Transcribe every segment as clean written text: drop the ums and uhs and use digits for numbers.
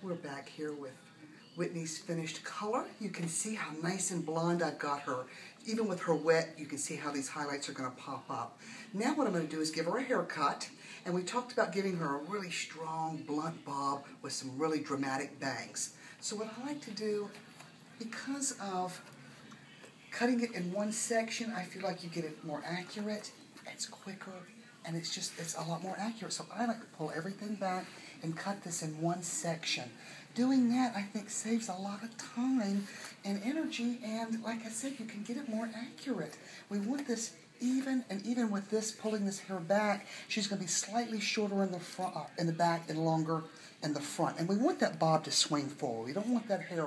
We're back here with Whitney's finished color. You can see how nice and blonde I've got her. Even with her wet, you can see how these highlights are going to pop up. Now what I'm going to do is give her a haircut. And we talked about giving her a really strong, blunt bob with some really dramatic bangs. So what I like to do, because of cutting it in one section, I feel like you get it more accurate, it's quicker, and it's a lot more accurate. So I like to pull everything back and cut this in one section. Doing that, I think, saves a lot of time and energy, and like I said, you can get it more accurate. We want this even, and even with this, pulling this hair back, she's going to be slightly shorter in the front, in the back, and longer in the front. And we want that bob to swing forward. We don't want that hair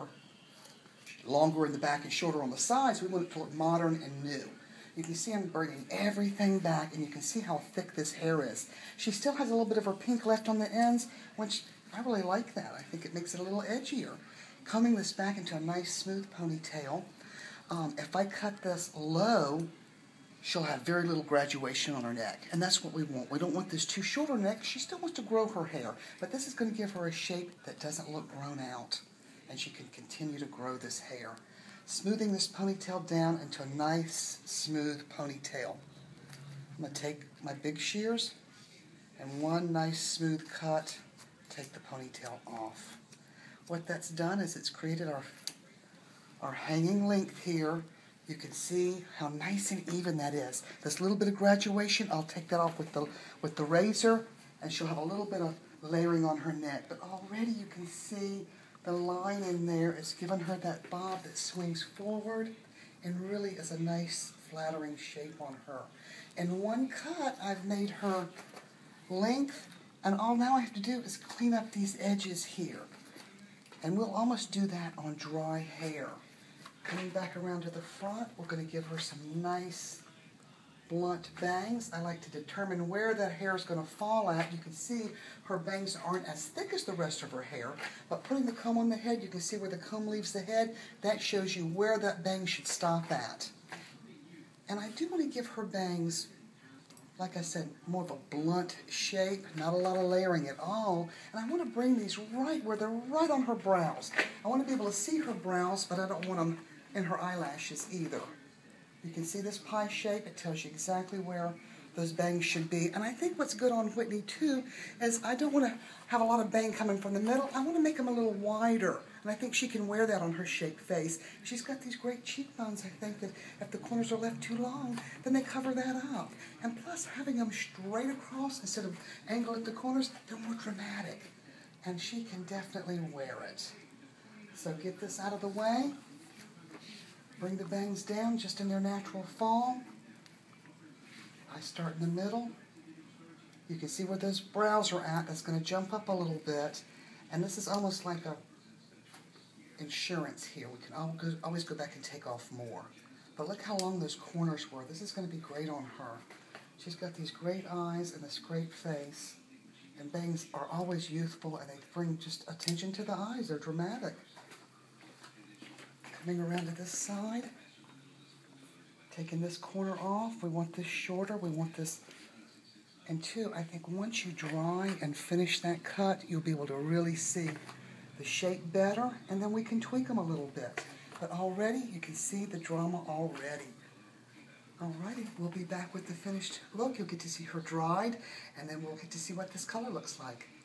longer in the back and shorter on the sides. We want it to look modern and new. You can see I'm bringing everything back, and you can see how thick this hair is. She still has a little bit of her pink left on the ends, which I really like that. I think it makes it a little edgier. Combing this back into a nice smooth ponytail. If I cut this low, she'll have very little graduation on her neck, and that's what we want. We don't want this too short her neck. She still wants to grow her hair, but this is going to give her a shape that doesn't look grown out, and she can continue to grow this hair. Smoothing this ponytail down into a nice, smooth ponytail. I'm going to take my big shears and one nice, smooth cut, take the ponytail off. What that's done is it's created our hanging length here. You can see how nice and even that is. This little bit of graduation, I'll take that off with the razor, and she'll have a little bit of layering on her neck. But already you can see the line in there is giving her that bob that swings forward and really is a nice flattering shape on her. In one cut, I've made her length, and all now I have to do is clean up these edges here. And we'll almost do that on dry hair. Coming back around to the front, we're going to give her some nice blunt bangs. I like to determine where that hair is going to fall at. You can see her bangs aren't as thick as the rest of her hair, but putting the comb on the head, you can see where the comb leaves the head. That shows you where that bang should stop at. And I do want to give her bangs, like I said, more of a blunt shape, not a lot of layering at all. And I want to bring these right where they're right on her brows. I want to be able to see her brows, but I don't want them in her eyelashes either. You can see this pie shape. It tells you exactly where those bangs should be. And I think what's good on Whitney, too, is I don't want to have a lot of bang coming from the middle. I want to make them a little wider. And I think she can wear that on her shaped face. She's got these great cheekbones. I think that if the corners are left too long, then they cover that up. And plus, having them straight across instead of angle at the corners, they're more dramatic. And she can definitely wear it. So get this out of the way. Bring the bangs down just in their natural fall. I start in the middle. You can see where those brows are at. That's going to jump up a little bit. And this is almost like a insurance here. We can always go back and take off more. But look how long those corners were. This is going to be great on her. She's got these great eyes and this great face. And bangs are always youthful, and they bring just attention to the eyes. They're dramatic. Coming around to this side, taking this corner off. We want this shorter. We want this. And two, I think once you dry and finish that cut, you'll be able to really see the shape better, and then we can tweak them a little bit. But already, you can see the drama already. Alrighty, we'll be back with the finished look. You'll get to see her dried, and then we'll get to see what this color looks like.